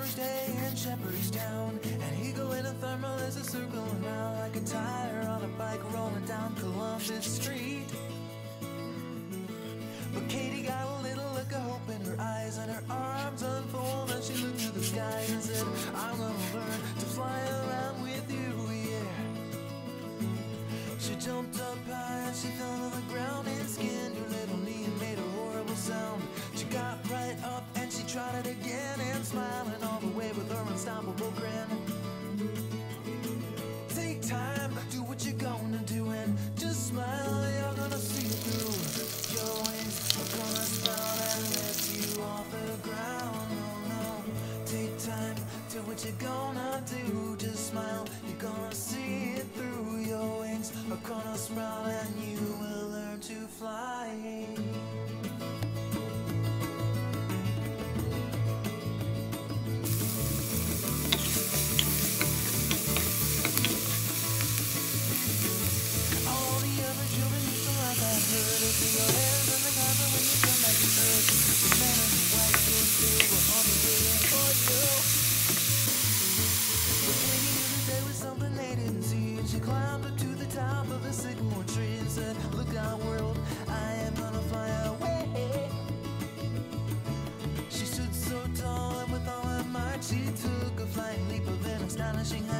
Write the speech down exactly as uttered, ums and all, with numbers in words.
summer's day in Shepherdstown, and he go in a thermal as a circling round like a tire on a bike rolling down Columbus Street. But Katie got a little look of hope in her eyes, and her arms unfold, and she looked to the skies and said, I'm gonna learn to fly around with you, yeah. She jumped up high and she fell to the ground and skinned her little knee and made a horrible sound. She got right up and she tried it again, and smiling all the way with her unstoppable grin. Take time, do what you're gonna do, and just smile, you're gonna see it through. Your wings are gonna sprout and lift you off the ground. Oh no, take time, do what you're gonna do, just smile, you're gonna see it through. Your wings are gonna sprout and you will learn to fly. She climbed up to the top of a sycamore tree and said, look out world, I am gonna fly away. She stood so tall and with all her might she took a flying leap of an astonishing height.